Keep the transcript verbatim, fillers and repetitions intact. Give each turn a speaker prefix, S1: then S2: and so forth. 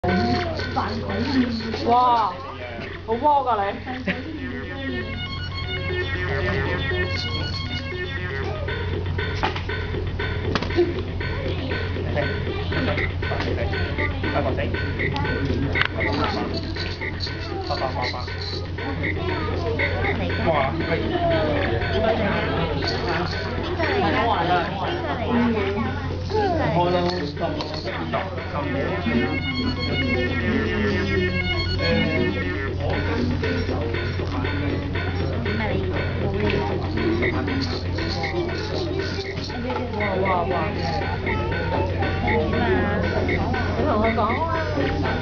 S1: 哇，好魔㗎你！
S2: 八個仔，八八八八，哇！係邊個嚟㗎？邊個嚟㗎？開咯，十十十
S1: 哇哇哇！你同佢講啊！